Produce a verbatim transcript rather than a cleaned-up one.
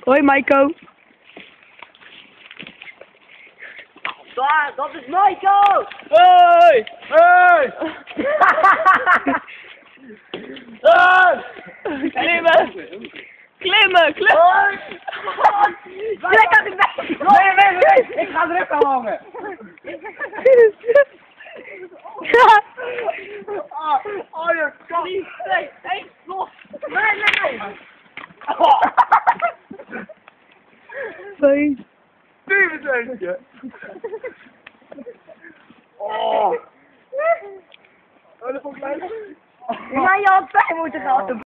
Hoi Maiko. Daar, dat is Maiko! Hey! Hey! Hey! Klimmen! Klimmen, klimmen! Trek aan de bek! Nee, nee, nee! Ik ga er aan hangen! Oh, oh je kan niet! Nee, nee, los! Nee, nee, nee! Hoi. Stevensentje! Oh! Oh, dat vond ik leuk! Maar je had pijn moeten gehad.